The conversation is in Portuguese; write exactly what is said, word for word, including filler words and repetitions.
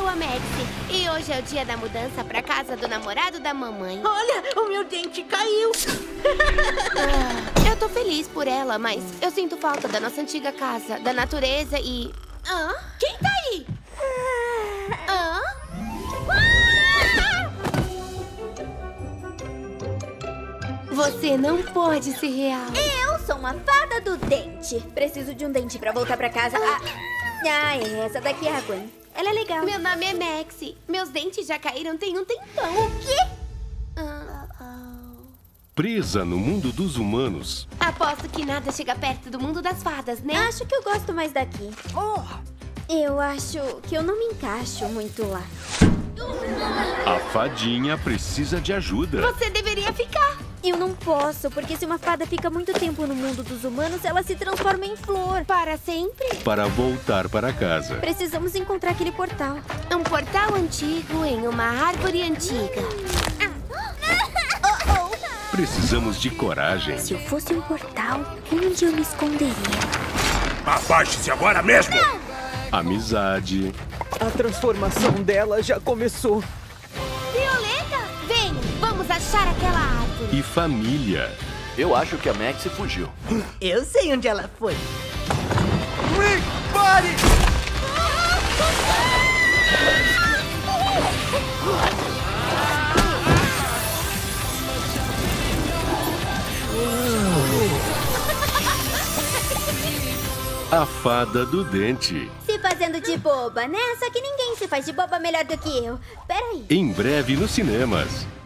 a Maxie. E hoje é o dia da mudança pra casa do namorado da mamãe. Olha, o meu dente caiu. Ah, eu tô feliz por ela, mas eu sinto falta da nossa antiga casa, da natureza e... Hã? Quem tá aí? Hã? Você não pode ser real. Eu sou uma fada do dente. Preciso de um dente pra voltar pra casa. Ah, ah é, essa daqui é a Gwen. Ela é legal. Meu nome é Maxie. Meus dentes já caíram tem um tempão. O quê? Ah, Presa no mundo dos humanos. aposto que nada chega perto do mundo das fadas, né? Acho que eu gosto mais daqui. Eu acho que eu não me encaixo muito lá. A fadinha precisa de ajuda. Você deveria ficar. Eu não posso, porque se uma fada fica muito tempo no mundo dos humanos, ela se transforma em flor. Para sempre. Para voltar para casa. Precisamos encontrar aquele portal. Um portal antigo em uma árvore antiga. Precisamos de coragem. Se eu fosse um portal, onde eu me esconderia? Abaixe-se agora mesmo! Amizade. A transformação dela já começou. Violeta, vem, vamos achar aquela árvore. E família. Eu acho que a Maxie fugiu. Eu sei onde ela foi. Rick, pare! A fada do dente. Se fazendo de boba, né? Só que ninguém se faz de boba melhor do que eu. Peraí. Em breve nos cinemas.